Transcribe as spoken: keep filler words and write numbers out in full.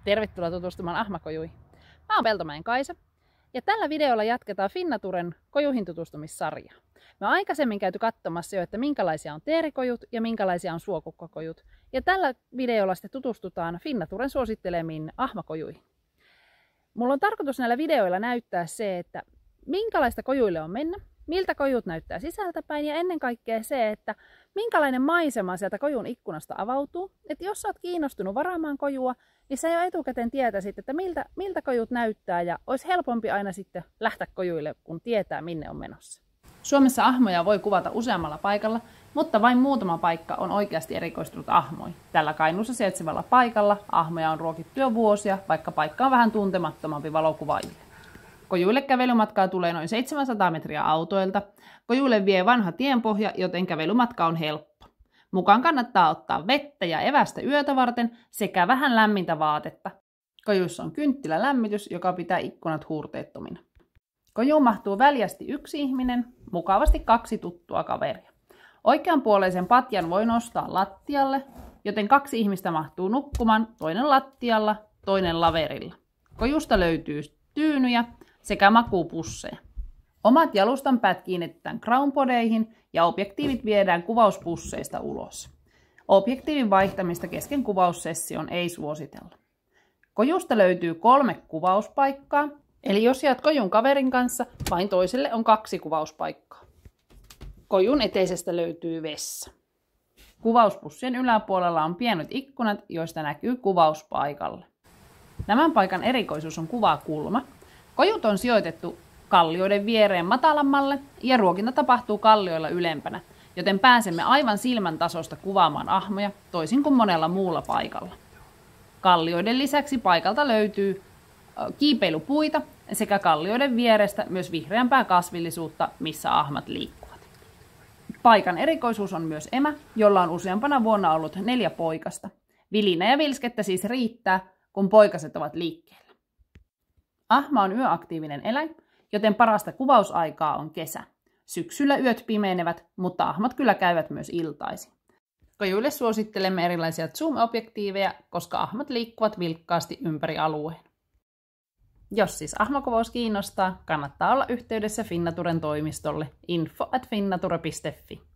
Tervetuloa tutustumaan ahmakojuihin. Mä oon Peltomäen Kaisa ja tällä videolla jatketaan Finnaturen kojuihin tutustumissarjaa. Me on aikaisemmin käyty katsomassa jo, että minkälaisia on teerikojut ja minkälaisia on suokukkakojut. Ja tällä videolla sitten tutustutaan Finnaturen suosittelemiin ahmakojuihin. Mulla on tarkoitus näillä videoilla näyttää se, että minkälaista kojuille on mennä, miltä kojut näyttää sisältäpäin ja ennen kaikkea se, että minkälainen maisema sieltä kojun ikkunasta avautuu. Että jos sä oot kiinnostunut varaamaan kojua, niin sä jo etukäteen tietäisit, että miltä, miltä kojut näyttää ja olisi helpompi aina sitten lähteä kojuille, kun tietää minne on menossa. Suomessa ahmoja voi kuvata useammalla paikalla, mutta vain muutama paikka on oikeasti erikoistunut ahmoihin. Tällä Kainuussa sijaitsevalla paikalla ahmoja on ruokittu jo vuosia, vaikka paikka on vähän tuntemattomampi valokuvaajille. Kojuille kävelymatkaa tulee noin seitsemänsataa metriä autoilta. Kojuille vie vanha tienpohja, joten kävelymatka on helppo. Mukaan kannattaa ottaa vettä ja evästä yötä varten sekä vähän lämmintä vaatetta. Kojuissa on kynttilälämmitys, joka pitää ikkunat huurteettomina. Kojuun mahtuu väljästi yksi ihminen, mukavasti kaksi tuttua kaveria. Oikeanpuoleisen patjan voi nostaa lattialle, joten kaksi ihmistä mahtuu nukkumaan, toinen lattialla, toinen laverilla. Kojusta löytyy tyynyjä sekä makuupusseja. Omat jalustanpäät kiinnitetään crownpodeihin ja objektiivit viedään kuvauspusseista ulos. Objektiivin vaihtamista kesken kuvaussession ei suositella. Kojusta löytyy kolme kuvauspaikkaa, eli jos jäät kojun kaverin kanssa, vain toiselle on kaksi kuvauspaikkaa. Kojun eteisestä löytyy vessa. Kuvauspussien yläpuolella on pienet ikkunat, joista näkyy kuvauspaikalle. Tämän paikan erikoisuus on kuvakulma. Kojut on sijoitettu kallioiden viereen matalammalle ja ruokinta tapahtuu kallioilla ylempänä, joten pääsemme aivan silmän tasosta kuvaamaan ahmoja, toisin kuin monella muulla paikalla. Kallioiden lisäksi paikalta löytyy kiipeilypuita sekä kallioiden vierestä myös vihreämpää kasvillisuutta, missä ahmat liikkuvat. Paikan erikoisuus on myös emä, jolla on useampana vuonna ollut neljä poikasta. Vilinä ja vilskettä siis riittää, kun poikaset ovat liikkeellä. Ahma on yöaktiivinen eläin, joten parasta kuvausaikaa on kesä. Syksyllä yöt pimenevät, mutta ahmat kyllä käyvät myös iltaisin. Kojuille suosittelemme erilaisia zoom-objektiiveja, koska ahmat liikkuvat vilkkaasti ympäri alueen. Jos siis ahmakuvaus kiinnostaa, kannattaa olla yhteydessä Finnaturen toimistolle info at finnature piste fi.